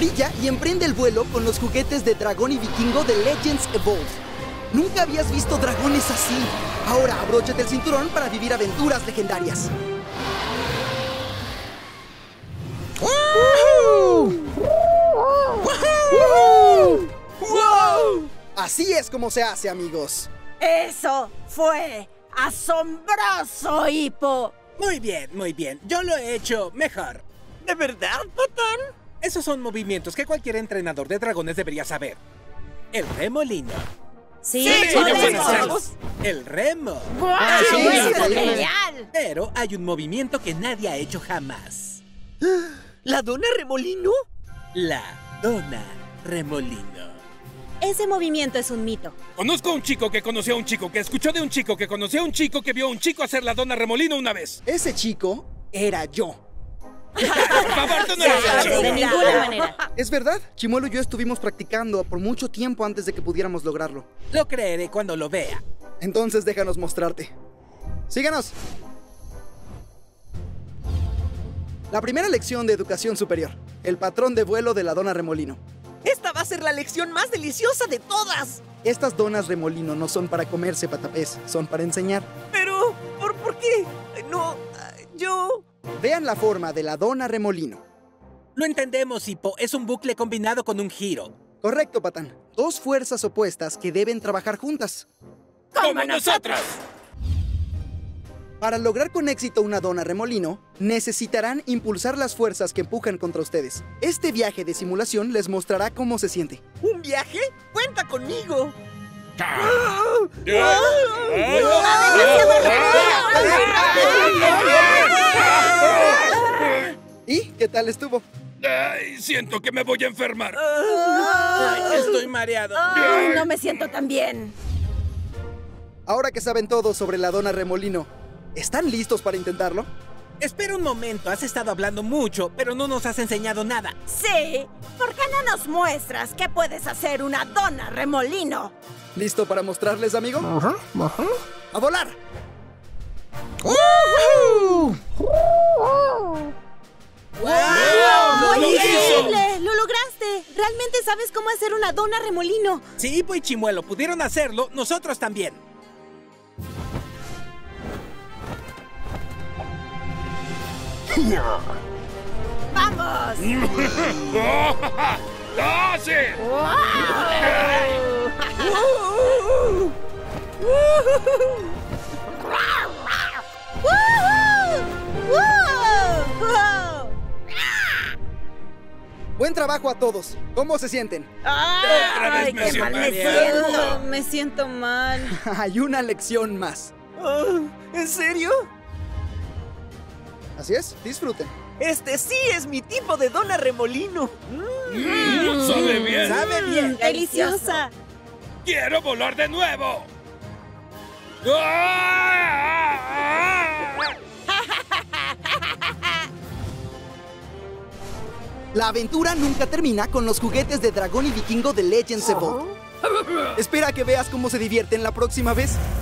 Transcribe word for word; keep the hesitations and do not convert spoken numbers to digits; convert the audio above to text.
Brilla y emprende el vuelo con los juguetes de dragón y vikingo de Legends Evolved. Nunca habías visto dragones así. Ahora abróchate el cinturón para vivir aventuras legendarias. ¡Woohoo! ¡Woohoo! ¡Wow! Así es como se hace, amigos. ¡Eso fue asombroso, Hippo! Muy bien, muy bien. Yo lo he hecho mejor. ¿De verdad, Patán? Esos son movimientos que cualquier entrenador de dragones debería saber. El remolino. Sí, Sí, sí, ya sí, sabemos. El remo. ¡Guau! Ah, sí, ¡Eso sí, es sí. genial! Pero hay un movimiento que nadie ha hecho jamás. ¿La dona remolino? La dona remolino. Ese movimiento es un mito. Conozco a un chico que conoció a un chico que escuchó de un chico que conoció a un chico que vio a un chico hacer la dona remolino una vez. Ese chico era yo. Por favor, tú no eres el chico. De ninguna manera. Es verdad, Chimuelo y yo estuvimos practicando por mucho tiempo antes de que pudiéramos lograrlo. Lo creeré cuando lo vea. Entonces déjanos mostrarte. ¡Síganos! La primera lección de educación superior. El patrón de vuelo de la dona remolino. Esta va a ser la lección más deliciosa de todas. Estas donas remolino no son para comerse, patapés. Son para enseñar. Pero, ¿por, por qué? No, yo... Vean la forma de la dona remolino. Lo entendemos, Hippo. Es un bucle combinado con un giro. Correcto, Patán. Dos fuerzas opuestas que deben trabajar juntas. ¡Como nosotros! Para lograr con éxito una dona remolino, necesitarán impulsar las fuerzas que empujan contra ustedes. Este viaje de simulación les mostrará cómo se siente. ¿Un viaje? ¡Cuenta conmigo! ¿Y qué tal estuvo? Ay, siento que me voy a enfermar. Ay, estoy mareado. Ay, no me siento tan bien. Ahora que saben todo sobre la dona remolino, ¿están listos para intentarlo? Espera un momento. Has estado hablando mucho, pero no nos has enseñado nada. Sí, ¿por qué no nos muestras que puedes hacer una dona remolino? ¿Listo para mostrarles, amigo? Ajá, ajá. ¡A volar! ¡Woohoo! ¡Wow! ¡Muy ¡Lo hizo! increíble! ¡Lo lograste! Realmente sabes cómo hacer una dona remolino. Si Hippo y Chimuelo pudieron hacerlo, nosotros también. ¡Vamos! ¡Ah, sí! Buen trabajo a todos. ¿Cómo se sienten? Otra vez ¡Ay, me qué siento mal me bien. siento! Me siento mal. Hay una lección más. Ah, ¿en serio? Así es, disfruten. Este sí es mi tipo de dona remolino. Mm, ¡Sabe bien! ¡Sabe bien! ¡Deliciosa! ¡Quiero volar de nuevo! ¡Ah! La aventura nunca termina con los juguetes de dragón y vikingo de Legends Evolved. Espera a que veas cómo se divierten la próxima vez.